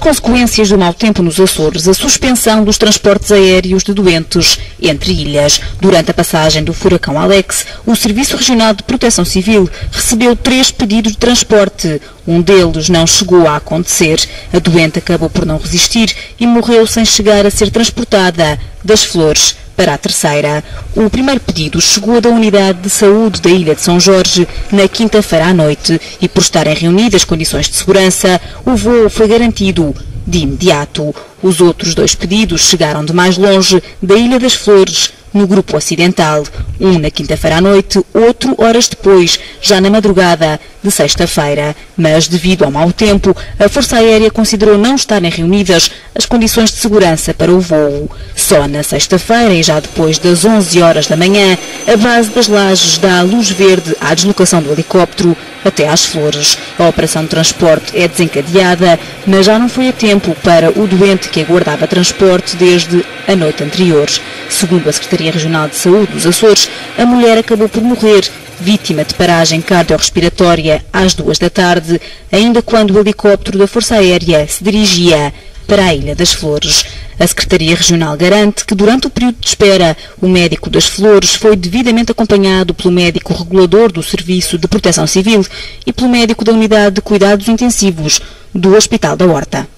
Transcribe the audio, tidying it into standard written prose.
consequências do mau tempo nos Açores, a suspensão dos transportes aéreos de doentes entre ilhas. Durante a passagem do furacão Alex, o Serviço Regional de Proteção Civil recebeu 3 pedidos de transporte. Um deles não chegou a acontecer. A doente acabou por não resistir e morreu sem chegar a ser transportada das Flores para a Terceira. O primeiro pedido chegou da Unidade de Saúde da Ilha de São Jorge na quinta-feira à noite e, por estarem reunidas condições de segurança, o voo foi garantido de imediato. Os outros 2 pedidos chegaram de mais longe, da Ilha das Flores, no grupo ocidental. Um na quinta-feira à noite, outro horas depois, já na madrugada de sexta-feira. Mas, devido ao mau tempo, a Força Aérea considerou não estarem reunidas as condições de segurança para o voo. Só na sexta-feira e já depois das 11 horas da manhã, a base das Lajes dá a luz verde à deslocação do helicóptero até às Flores. A operação de transporte é desencadeada, mas já não foi a tempo para o doente que aguardava transporte desde a noite anterior. Segundo a Secretaria Regional de Saúde dos Açores, a mulher acabou por morrer, vítima de paragem cardiorrespiratória às 2 da tarde, ainda quando o helicóptero da Força Aérea se dirigia para a Ilha das Flores. A Secretaria Regional garante que durante o período de espera, o médico das Flores foi devidamente acompanhado pelo médico regulador do Serviço de Proteção Civil e pelo médico da Unidade de Cuidados Intensivos do Hospital da Horta.